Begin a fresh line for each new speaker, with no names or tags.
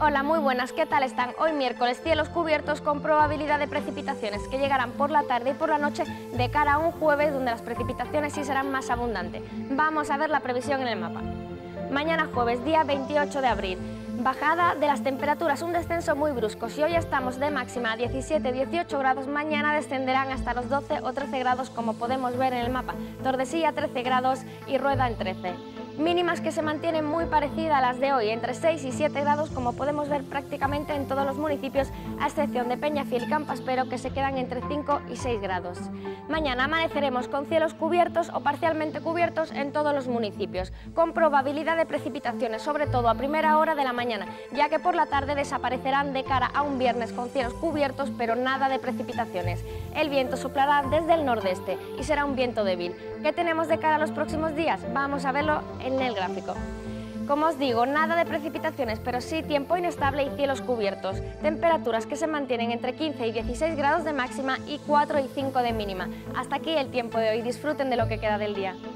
Hola, muy buenas, ¿qué tal están? Hoy miércoles, cielos cubiertos con probabilidad de precipitaciones que llegarán por la tarde y por la noche de cara a un jueves donde las precipitaciones sí serán más abundantes. Vamos a ver la previsión en el mapa. Mañana jueves, día 28 de abril, bajada de las temperaturas, un descenso muy brusco. Si hoy estamos de máxima a 17-18 grados, mañana descenderán hasta los 12 o 13 grados como podemos ver en el mapa. Tordesillas 13 grados y Rueda en 13. Mínimas que se mantienen muy parecidas a las de hoy, entre 6 y 7 grados, como podemos ver prácticamente en todos los municipios, a excepción de Peñafiel y Campaspero, que se quedan entre 5 y 6 grados. Mañana amaneceremos con cielos cubiertos o parcialmente cubiertos en todos los municipios, con probabilidad de precipitaciones, sobre todo a primera hora de la mañana, ya que por la tarde desaparecerán de cara a un viernes con cielos cubiertos, pero nada de precipitaciones. El viento soplará desde el nordeste y será un viento débil. ¿Qué tenemos de cara a los próximos días? Vamos a verlo en el gráfico. Como os digo, nada de precipitaciones, pero sí tiempo inestable y cielos cubiertos. Temperaturas que se mantienen entre 15 y 16 grados de máxima y 4 y 5 de mínima. Hasta aquí el tiempo de hoy. Disfruten de lo que queda del día.